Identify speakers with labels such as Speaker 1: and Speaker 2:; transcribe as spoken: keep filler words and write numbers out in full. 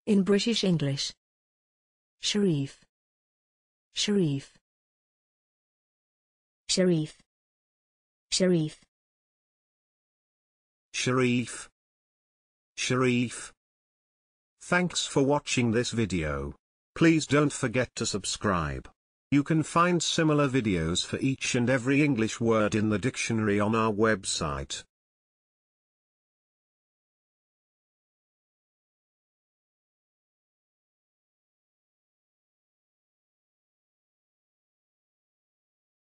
Speaker 1: In British English. Sharif. Sharif.
Speaker 2: Sharif. Sharif.
Speaker 3: Sharif. Sharif. Thanks for watching this video. Please don't forget to subscribe. You can find similar videos for each and every English word in the dictionary on our website.